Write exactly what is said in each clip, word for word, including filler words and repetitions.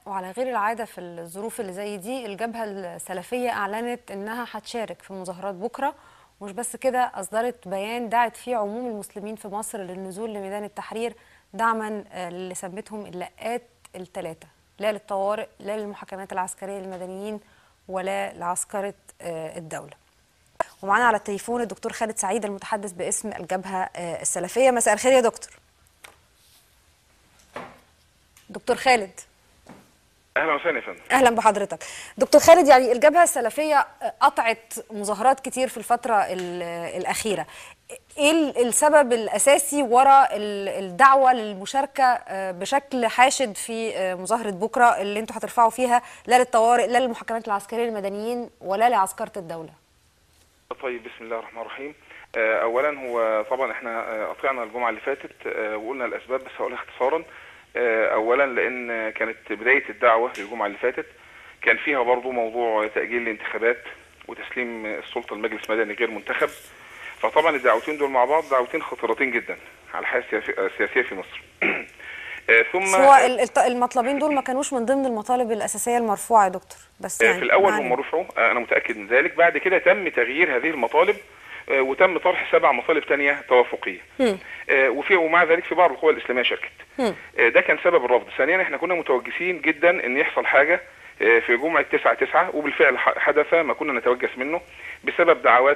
وعلى غير العادة في الظروف اللي زي دي، الجبهة السلفية أعلنت إنها هتشارك في مظاهرات بكرة. مش بس كده، أصدرت بيان دعت فيه عموم المسلمين في مصر للنزول لميدان التحرير دعما اللي سمتهم اللقات الثلاثة: لا للطوارئ، لا للمحاكمات العسكرية للمدنيين، ولا لعسكرة الدولة. ومعانا على التليفون الدكتور خالد سعيد المتحدث باسم الجبهة السلفية. مساء الخير يا دكتور. دكتور خالد. اهلا وسهلا يا فندم. اهلا بحضرتك دكتور خالد. يعني الجبهه السلفيه قطعت مظاهرات كتير في الفتره الاخيره، ايه السبب الاساسي وراء الدعوه للمشاركه بشكل حاشد في مظاهره بكره اللي انتوا هترفعوا فيها لا للطوارئ، لا للمحاكمات العسكريه للمدنيين، ولا لعسكره الدوله؟ طيب، بسم الله الرحمن الرحيم. اولا هو طبعا احنا قطعنا الجمعه اللي فاتت وقلنا الاسباب، بس هقولها اختصارا. اولا لان كانت بدايه الدعوه للجمعه اللي فاتت كان فيها برضو موضوع تاجيل الانتخابات وتسليم السلطه لمجلس مدني غير منتخب، فطبعا الدعوتين دول مع بعض دعوتين خطيرتين جدا على الحياه السياسيه في مصر. ثم هو المطلبين دول ما كانوش من ضمن المطالب الاساسيه المرفوعه يا دكتور، بس يعني في الاول هم رفعوا، انا متاكد من ذلك. بعد كده تم تغيير هذه المطالب وتم طرح سبع مطالب تانية توافقيه، وفي ومع ذلك في بعض القوى الاسلاميه شاركت. ده كان سبب الرفض. ثانيا احنا كنا متوجسين جدا ان يحصل حاجه في جمعه تسعة تسعة، وبالفعل حدث ما كنا نتوجس منه بسبب دعوات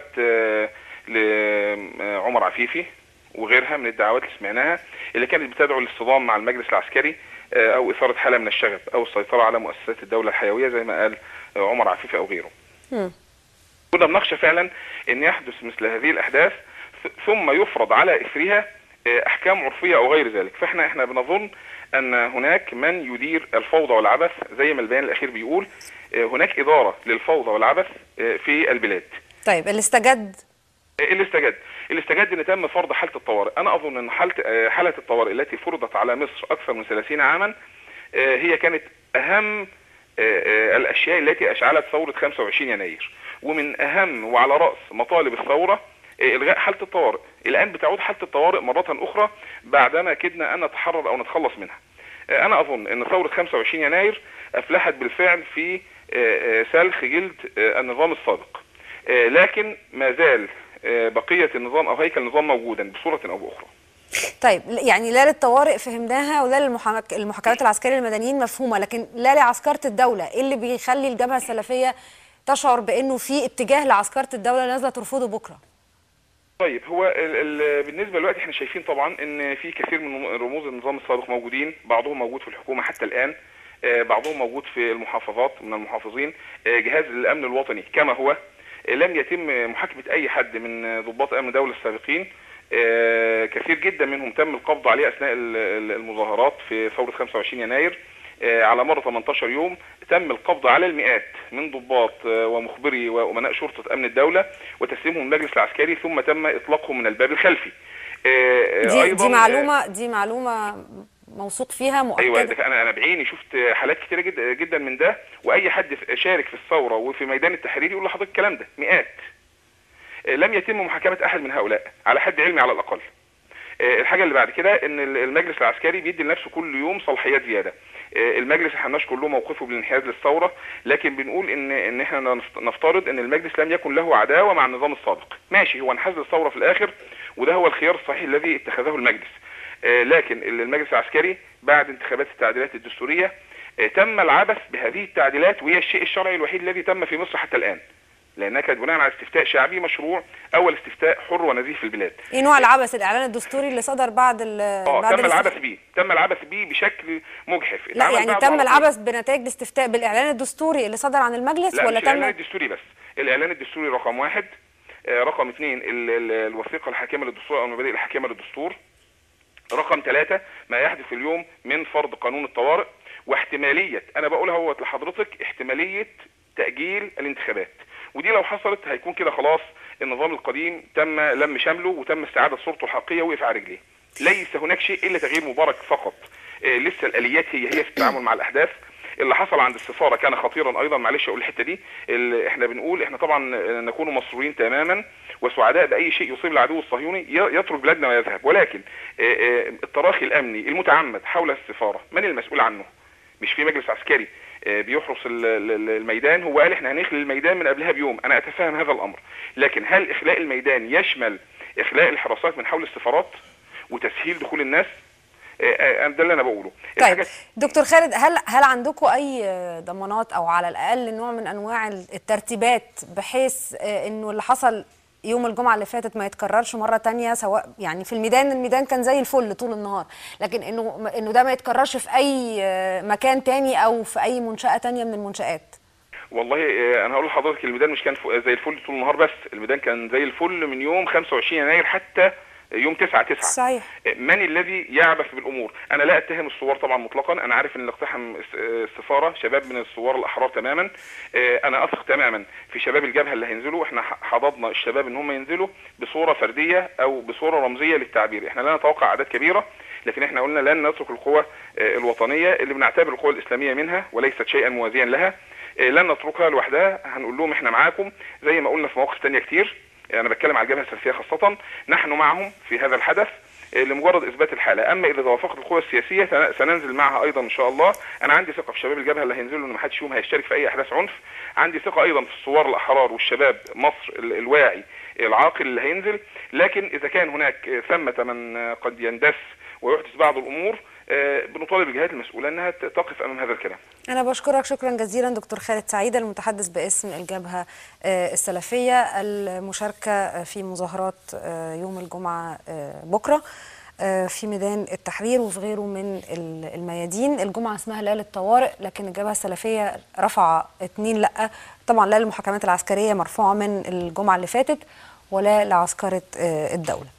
لعمر عفيفي وغيرها من الدعوات اللي سمعناها اللي كانت بتدعو للصدام مع المجلس العسكري او اثاره حاله من الشغب او السيطره على مؤسسات الدوله الحيويه زي ما قال عمر عفيفي او غيره. م. كنا بنخشى فعلا ان يحدث مثل هذه الاحداث ثم يفرض على اثرها احكام عرفيه او غير ذلك. فاحنا احنا بنظن ان هناك من يدير الفوضى والعبث زي ما البيان الاخير بيقول. هناك اداره للفوضى والعبث في البلاد. طيب اللي استجد اللي استجد اللي استجد ان تم فرض حاله الطوارئ. انا اظن ان حاله حاله الطوارئ التي فرضت على مصر اكثر من ثلاثين عاما هي كانت اهم الاشياء التي اشعلت ثوره خمسة وعشرين يناير، ومن اهم وعلى راس مطالب الثوره الغاء حاله الطوارئ. الان بتعود حاله الطوارئ مره اخرى بعدما كدنا ان نتحرر او نتخلص منها. انا اظن ان ثوره خمسة وعشرين يناير افلحت بالفعل في سلخ جلد النظام السابق، لكن ما زال بقيه النظام او هيكل النظام موجودا بصوره او باخرى. طيب يعني لا للطوارئ فهمناها، ولا للمحاكمات العسكريه للمدنيين مفهومه، لكن لا لعسكره الدوله. ايه اللي بيخلي الجبهه السلفيه تشعر بانه في اتجاه لعسكره الدوله نازله ترفضه بكره؟ طيب هو ال ال بالنسبه دلوقتي احنا شايفين طبعا ان في كثير من رموز النظام السابق موجودين، بعضهم موجود في الحكومه حتى الان، بعضهم موجود في المحافظات من المحافظين. جهاز الامن الوطني كما هو، لم يتم محاكمه اي حد من ضباط امن دوله السابقين. كثير جدا منهم تم القبض عليه اثناء المظاهرات في ثوره خمسة وعشرين يناير. على مر ثمانية عشر يوم تم القبض على المئات من ضباط ومخبري وامناء شرطه امن الدوله وتسليمهم المجلس العسكري، ثم تم اطلاقهم من الباب الخلفي. دي, أيضاً دي معلومه دي معلومه موثوق فيها مؤكده. ايوه، انا انا بعيني شفت حالات كتيره جدا جدا من ده، واي حد شارك في الثوره وفي ميدان التحرير يقول لحضرتك الكلام ده. مئات. لم يتم محاكمه احد من هؤلاء على حد علمي على الاقل. الحاجه اللي بعد كده ان المجلس العسكري بيدي لنفسه كل يوم صلاحيات زياده. المجلس احنا بنشكر له موقفه بالانحياز للثوره، لكن بنقول ان ان احنا نفترض ان المجلس لم يكن له عداوه مع النظام السابق. ماشي، هو انحاز للثوره في الاخر وده هو الخيار الصحيح الذي اتخذه المجلس، لكن المجلس العسكري بعد انتخابات التعديلات الدستوريه تم العبث بهذه التعديلات، وهي الشيء الشرعي الوحيد الذي تم في مصر حتى الان، لانها كانت بناء على استفتاء شعبي مشروع، اول استفتاء حر ونزيه في البلاد. ايه نوع العبث؟ الاعلان الدستوري اللي صدر بعد ال اه بعد تم العبث بيه تم العبث بيه بشكل مجحف. لا يعني تم العبث بنتائج الاستفتاء بالاعلان الدستوري اللي صدر عن المجلس؟ لا، ولا مش تم الاعلان الدستوري بس، الاعلان الدستوري رقم واحد، رقم اثنين الوثيقه الحاكمه للدستور او المبادئ الحاكمه للدستور، رقم ثلاثة ما يحدث اليوم من فرض قانون الطوارئ، واحتماليه، انا بقولها اهوت لحضرتك، احتماليه تاجيل الانتخابات. ودي لو حصلت هيكون كده خلاص النظام القديم تم لم شمله وتم استعاده صورته الحقيقيه وقف على رجليه. ليس هناك شيء الا تغيير مبارك فقط. آه لسه الاليات هي هي في التعامل مع الاحداث. اللي حصل عند السفاره كان خطيرا ايضا. معلش اقول الحته دي، احنا بنقول احنا طبعا نكون مسرورين تماما وسعداء باي شيء يصيب العدو الصهيوني يترك بلادنا ويذهب، ولكن آه آه التراخي الامني المتعمد حول السفاره من المسؤول عنه؟ مش في مجلس عسكري بيحرس الميدان. هو قال احنا هنخلي الميدان من قبلها بيوم، انا اتفهم هذا الامر، لكن هل اخلاء الميدان يشمل اخلاء الحراسات من حول السفارات وتسهيل دخول الناس؟ ده اللي انا بقوله. طيب دكتور خالد، هل هل عندكم اي ضمانات او على الاقل نوع من انواع الترتيبات بحيث انه اللي حصل يوم الجمعه اللي فاتت ما يتكررش مره تانية؟ سواء يعني في الميدان، الميدان كان زي الفل طول النهار، لكن انه انه ده ما يتكررش في اي مكان تاني او في اي منشاه تانية من المنشآت. والله انا هقول لحضرتك الميدان مش كان زي الفل طول النهار، بس الميدان كان زي الفل من يوم خمسة وعشرين يناير حتى يوم تسعة تسعة. صحيح. من الذي يعبث بالامور؟ انا لا اتهم الثوار طبعا مطلقا، انا عارف ان اللي اقتحم السفاره شباب من الثوار الاحرار تماما، انا اثق تماما في شباب الجبهه اللي هينزلوا. احنا حضضنا الشباب ان هم ينزلوا بصوره فرديه او بصوره رمزيه للتعبير. احنا لا نتوقع اعداد كبيره، لكن احنا قلنا لن نترك القوى الوطنيه اللي بنعتبر القوى الاسلاميه منها وليست شيئا موازيا لها، لن نتركها لوحدها. هنقول لهم احنا معاكم زي ما قلنا في مواقف ثانيه كتير. انا بتكلم على الجبهه السلفيه خاصه، نحن معهم في هذا الحدث لمجرد اثبات الحاله. اما اذا توافقت القوى السياسيه سننزل معها ايضا ان شاء الله. انا عندي ثقه في شباب الجبهه اللي هينزلوا، ان ما حدش فيهم هيشترك في اي احداث عنف. عندي ثقه ايضا في الثوار الاحرار والشباب مصر الواعي العاقل اللي هينزل. لكن اذا كان هناك ثمه من قد يندس ويحدث بعض الامور، بنطالب الجهات المسؤوله انها تقف امام هذا الكلام. انا بشكرك شكرا جزيلا دكتور خالد سعيد، المتحدث باسم الجبهه السلفيه، المشاركه في مظاهرات يوم الجمعه بكره في ميدان التحرير وفي غيره من الميادين. الجمعه اسمها ليله طوارئ، لكن الجبهه السلفيه رفع اتنين لا. طبعا لا للمحاكمات العسكريه مرفوعه من الجمعه اللي فاتت ولا لعسكره الدوله.